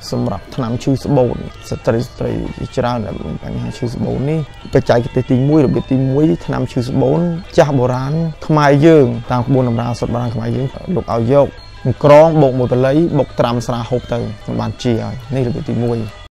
សម្រាប់ថ្នាំឈឺស្បូនស្ត្រីច្រើនដែលបញ្ហាឈឺស្បូននេះបច្ចេកទេសទី1របៀបទី1ថ្នាំឈឺស្បូនចាស់បុរាណខ្មែរយើងតាមក្បួនតម្រាឱសថបុរាណខ្មែរយើងលោកឲ្យយកក្រងបូកមួយបល័យបុកត្រាំស្រាហូបទៅបានជាហើយនេះរបៀបទី1